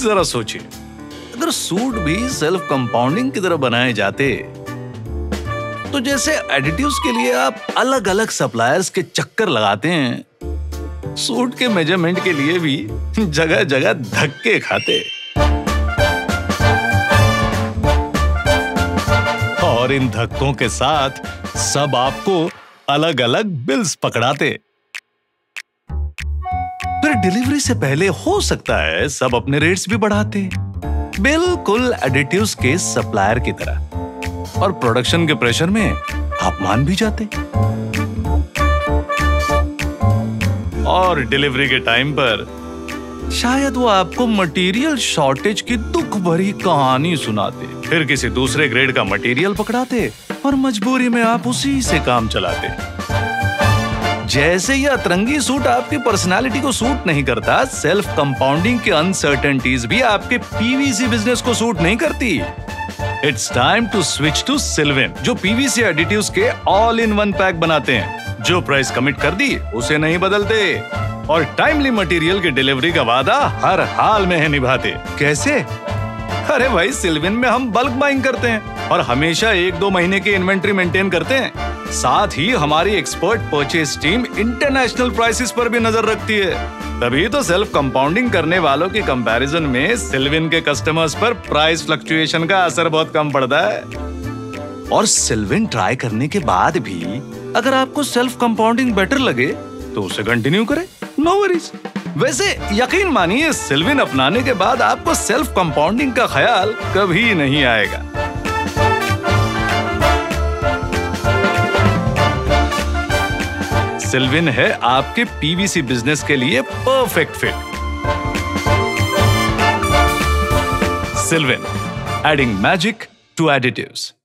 जरा सोचिए, अगर सूट भी सेल्फ कंपाउंडिंग की तरह बनाए जाते तो जैसे एडिटिव्स के लिए आप अलग अलग सप्लायर्स के चक्कर लगाते हैं, सूट के मेजरमेंट के लिए भी जगह जगह धक्के खाते और इन धक्कों के साथ सब आपको अलग अलग बिल्स पकड़ाते। फिर डिलीवरी से पहले हो सकता है सब अपने रेट्स भी बढ़ाते, बिल्कुल एडिटिव्स के सप्लायर की तरह, और प्रोडक्शन के प्रेशर में आप मान भी जाते। और डिलीवरी के टाइम पर शायद वो आपको मटेरियल शॉर्टेज की दुख भरी कहानी सुनाते, फिर किसी दूसरे ग्रेड का मटेरियल पकड़ाते और मजबूरी में आप उसी से काम चलाते। जैसे ये अतरंगी सूट आपकी पर्सनालिटी को सूट नहीं करता, सेल्फ कंपाउंडिंग की अनसर्टेनिटीज भी आपके पीवीसी बिजनेस को सूट नहीं करती। It's time to switch to Silvin, जो पीवीसी एडिटिव्स के ऑल इन वन पैक बनाते हैं, जो प्राइस कमिट कर दी उसे नहीं बदलते और टाइमली मटेरियल की डिलीवरी का वादा हर हाल में है निभाते। कैसे? अरे भाई, सिल्विन में हम बल्क बाइंग करते हैं और हमेशा 1-2 महीने की इन्वेंट्री मेंटेन करते हैं। साथ ही हमारी expert purchase team international prices पर भी नजर रखती है। तभी तो सेल्फ कंपाउंडिंग करने वालों के कंपैरिजन में सिल्विन के कस्टमर्स पर प्राइस फ्लक्चुएशन का असर बहुत कम पड़ता है। और सिल्विन ट्राई करने के बाद भी अगर आपको सेल्फ कंपाउंडिंग बेटर लगे तो उसे कंटिन्यू करें, नो वरीज। वैसे यकीन मानिए, सिल्विन अपनाने के बाद आपको सेल्फ कंपाउंडिंग का ख्याल कभी नहीं आएगा। सिल्विन है आपके पीवीसी बिजनेस के लिए perfect fit. Silvin, adding magic to additives.